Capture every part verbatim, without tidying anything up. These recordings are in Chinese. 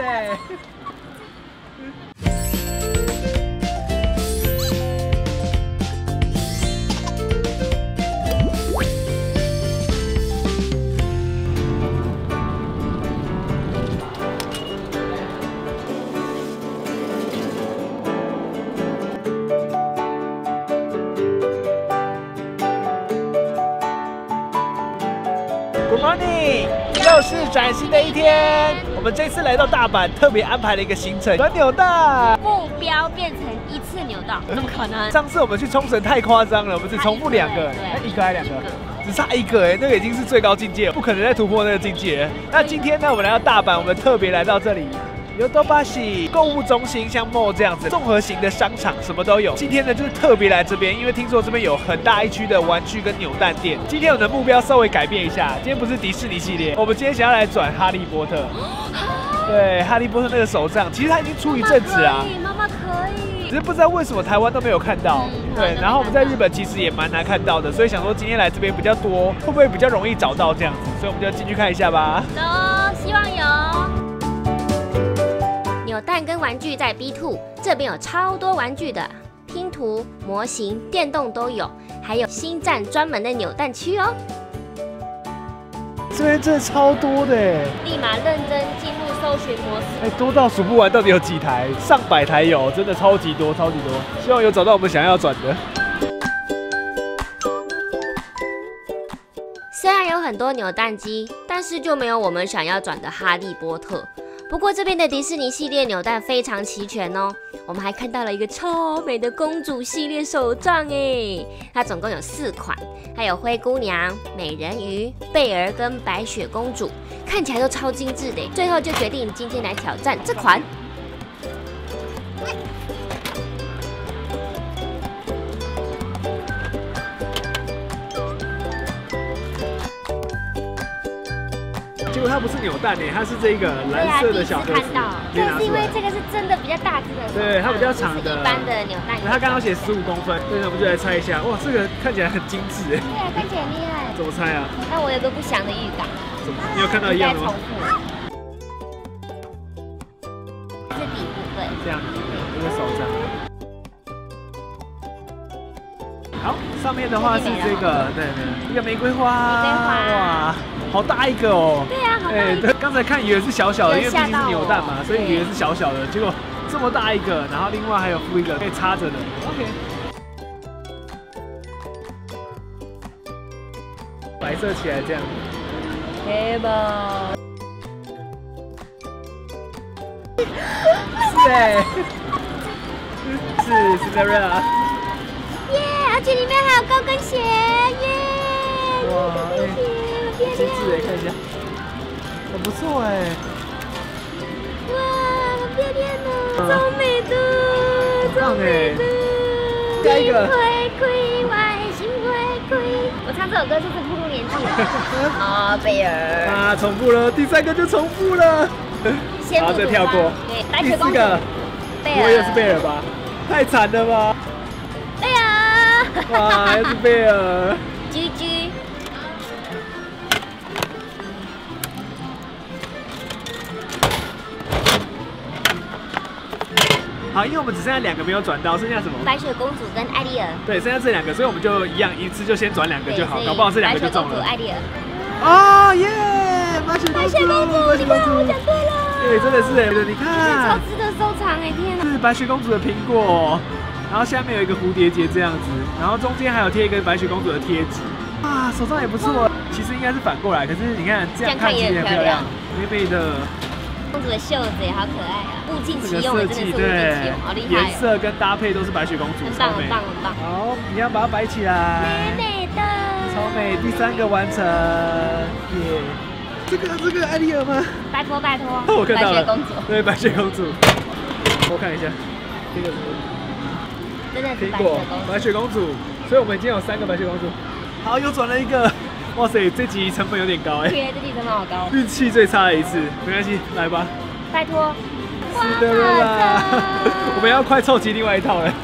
哎。Good morning， 又是崭新的一天。我们这次来到大阪，特别安排了一个行程，转扭蛋。 目标变成一次扭到，怎么可能？ 上次我们去冲绳太夸张了，我们只重复两个，一个还两个，只差一个哎，那个已经是最高境界，不可能再突破那个境界。那今天呢，我们来到大阪，我们特别来到这里。有多巴西购物中心，像 mall 这样子综合型的商场，什么都有。今天呢，就是特别来这边，因为听说这边有很大一区的玩具跟扭蛋店。今天我们的目标稍微改变一下，今天不是迪士尼系列，我们今天想要来转哈利波特。对，哈利波特那个手杖，其实它已经出一阵子啦。 妈妈可以， 只是不知道为什么台湾都没有看到。嗯、对，然后我们在日本其实也蛮难看到的，所以想说今天来这边比较多，会不会比较容易找到这样子？所以我们就进去看一下吧。 走，希望有。扭蛋跟玩具在 B 二， 这边有超多玩具的，拼图、模型、电动都有，还有星战专门的扭蛋区哦。 这边真的超多的哎！ 立马认真进入搜寻模式。 哎，多到数不完，到底有几台？上百台有，真的超级多，超级多。希望有找到我们想要转的。 虽然有很多扭蛋机，但是就没有我们想要转的哈利波特。不过这边的迪士尼系列扭蛋非常齐全哦，我们还看到了一个超美的公主系列手杖哎，它总共有四款，还有灰姑娘、美人鱼、贝儿跟白雪公主，看起来都超精致的。最后就决定今天来挑战这款。 结果它不是扭蛋诶，它是这个蓝色的小盒子。 看到，就是因为这个是真的比较大只的。 对，它比较长的。 一般的扭蛋。 它刚刚写十五公分，所以我们就来猜一下。哇，这个看起来很精致诶。 对啊，看起来很厉害。 怎么猜啊？ 那我有个不祥的预感。 你有看到一样的吗？ 是底部对。 这样，这个手杖。好，上面的话是这个，对对，一个玫瑰花。 玫瑰花。 哇。好大一个哦！ 对啊，好大一个。 哎，刚才看以为是小小的，因为毕竟是扭蛋嘛，所以以为是小小的，结果这么大一个，然后另外还有附一个可以插着的。OK。白色起来这样。 黑吧。 是哎，是 Cinderella。 耶！而且里面还有高跟鞋耶！ 哇！精致哎，看一下，很不错哎。 哇，好漂亮哦，超美的，超美的。 下一个。 回馈，外星回馈。我唱这首歌是不是步入年纪了？啊，贝尔。 啊，重复了，第三个就重复了。 好， 再跳过。 第四个， 贝尔。 我也是贝尔吧？太惨了吧！ 贝尔。 哇，还是贝尔。 居居。 好，因为我们只剩下两个没有转到，剩下什么？ 白雪公主跟艾丽尔。 对，剩下这两个，所以我们就一样，一次就先转两个就好，搞不好这两个就中了。 白雪公主、艾丽尔。 哦耶！白雪公主， 白雪公主，你看我讲对了。 对，真的是哎，你看。 超值得收藏哎，天哪！ 是白雪公主的苹果，然后下面有一个蝴蝶结这样子，然后中间还有贴一个白雪公主的贴纸。啊，手上也不错，其实应该是反过来，可是你看这样看起来很漂亮，美美的。 公主的袖子也好可爱啊，物尽其用，真的是物尽其用，好厉害！ 颜色跟搭配都是白雪公主， 很棒很棒很棒。 好，一样把它摆起来， 美美的， 超美。第三个完成，耶！这个这个艾丽尔吗？ 拜托拜托， 我看到了， 白雪公主， 对，白雪公主。我看一下，这个真的是苹果，白雪公主。所以我们已经有三个白雪公主。好，又转了一个。哇塞，这集成本有点高哎！ 对，这集成本好高。 运气最差的一次，没关系，来吧。 拜托。 是的啦，我们要快凑齐另外一套了。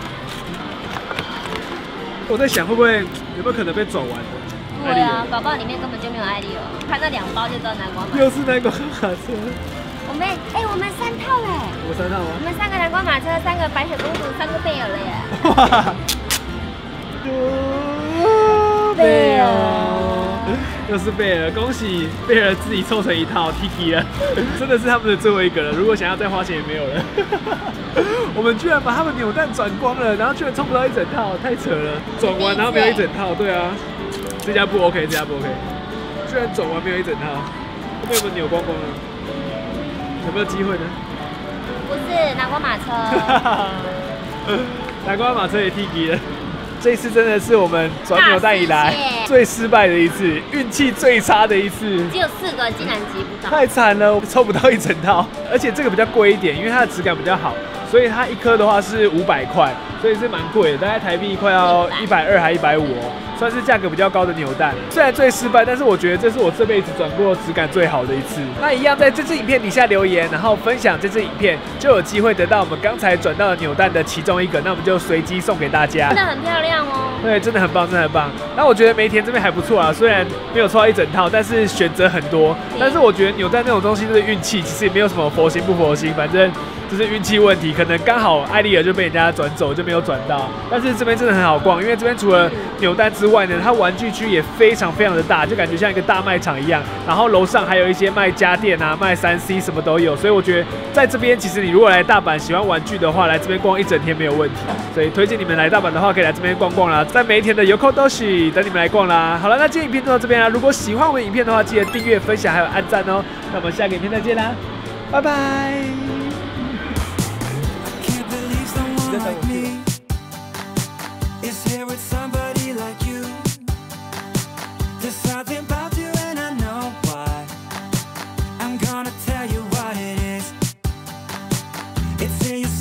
我在想会不会有没有可能被走完？ 对啊，搞不好里面根本就没有艾丽尔，看那两包就知道南瓜马。 又是南瓜马车。 我们哎、欸，我们三套嘞！ 我三套吗？ 我们三个南瓜马车，三个白雪公主，三个贝尔了耶！ 哇！贝尔，又是贝尔，恭喜贝尔自己凑成一套 Tiki 了，真的是他们的最后一个了。如果想要再花钱也没有了。我们居然把他们扭蛋转光了，然后居然抽不到一整套，太扯了！转完然后没有一整套，对啊，这家不 OK， 这家不 OK， 居然转完没有一整套，被我们扭光光了。有没有机会呢？ 不是南瓜马车， 南瓜马车也 Tiki 了。这一次真的是我们转扭蛋以来最失败的一次，运气最差的一次。 只有四个竟然集不到， 太惨了，我抽不到一整套。而且这个比较贵一点，因为它的质感比较好，所以它一颗的话是五百块，所以是蛮贵的，大概台币快要一百二还一百五哦，算是价格比较高的扭蛋。虽然最失败，但是我觉得这是我这辈子转过质感最好的一次。那一样在这支影片底下留言，然后分享这支影片，就有机会得到我们刚才转到的扭蛋的其中一个，那我们就随机送给大家。 真的很漂亮哦。 对，真的很棒，真的很棒。那我觉得梅田这边还不错啊，虽然没有抽到一整套，但是选择很多。但是我觉得扭蛋那种东西就是运气，其实也没有什么佛心不佛心，反正就是运气问题。可能刚好艾丽尔就被人家转走，就没有转到。但是这边真的很好逛，因为这边除了扭蛋之外呢，它玩具区也非常非常的大，就感觉像一个大卖场一样。然后楼上还有一些卖家电啊、卖三 C 什么都有，所以我觉得在这边其实你如果来大阪喜欢玩具的话，来这边逛一整天没有问题。所以推荐你们来大阪的话，可以来这边逛逛啦。在梅田的 Yokodoshi 等你们来逛啦。好了，那今天影片就到这边啦。如果喜欢我们影片的话，记得订阅、分享还有按赞哦。那我们下个影片再见啦，拜拜。 It's